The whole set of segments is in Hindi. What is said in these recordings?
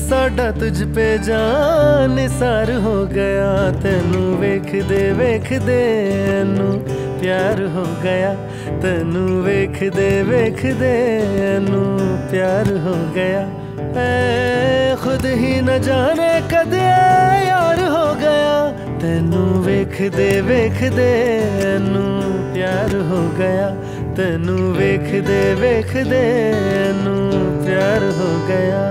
साडा तुझ पे जान निसार हो गया। तेनू वेख दे नू प्यार हो गया। तेनू वेख दे नू प्यार हो गया। ऐ खुद ही न जाने कदे यार हो गया। तेनू वेख दे नू प्यार हो गया। तेनू वेख दे नू प्यार हो गया।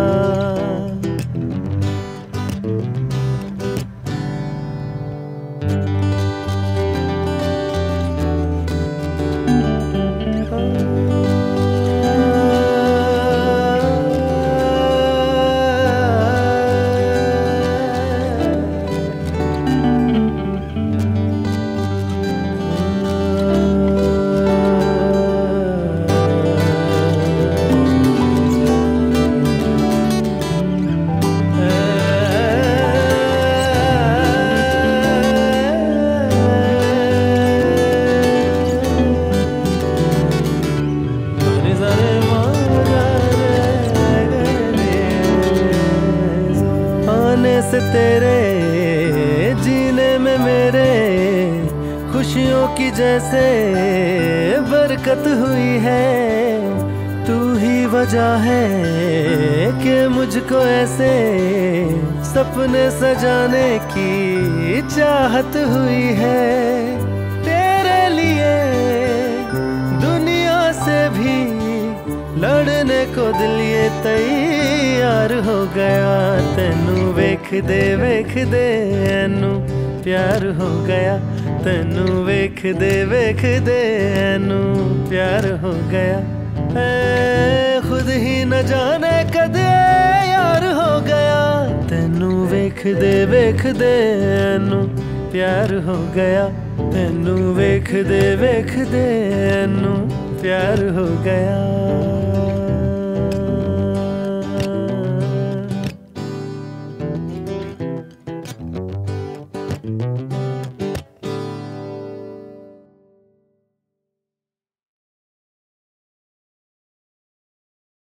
से तेरे जीने में मेरे खुशियों की जैसे बरकत हुई है। तू ही वजह है कि मुझको ऐसे सपने सजाने की चाहत हुई है। तेरे लिए दुनिया से भी लड़ने को दिल ये तैयार हो गया। तेनू वेख दे नू प्यार हो गया। तेनू वेख दे नू प्यार हो गया। ऐ खुद ही न जाने कदे यार हो गया। तेनू वेख दे नू प्यार हो गया। तेनू वेख दे नू प्यार हो गया।